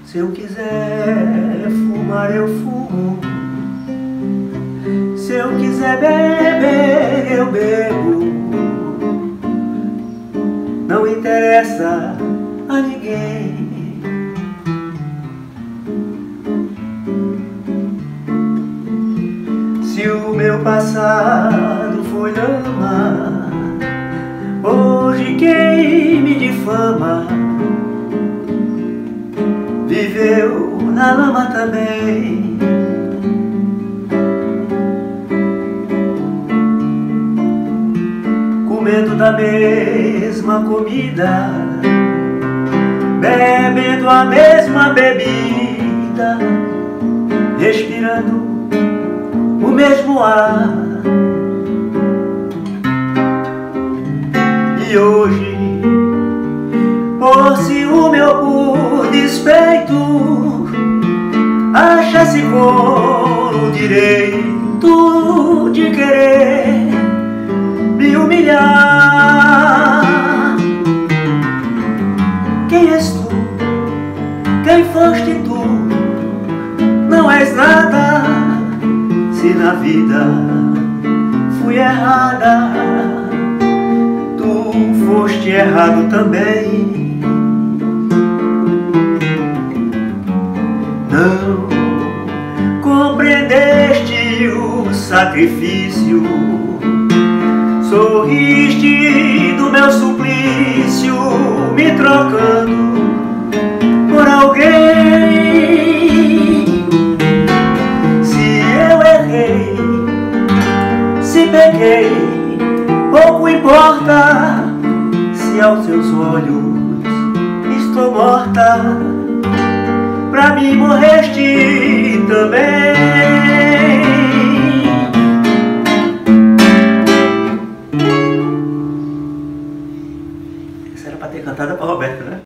Se eu quiser fumar, eu fumo. Se eu quiser beber, eu bebo. Não interessa a ninguém. Se o meu passado foi lama, hoje quem me difama viveu na lama também. Comendo da mesma comida, bebendo a mesma bebida, respirando o mesmo ar. E hoje, por ciúme ou por despeito, acha-se com o direito de querer me humilhar. Quem és tu? Quem foste tu? Não és nada se na vida fui errada. Tu foste errado também. Não compreendeste o sacrifício, sorriste do meu suplício, me trocando por alguém. Se eu errei, se pequei, pouco importa, se aos seus olhos estou morta. Pra mim morreste também. Essa era pra ter cantado pra Roberto, né?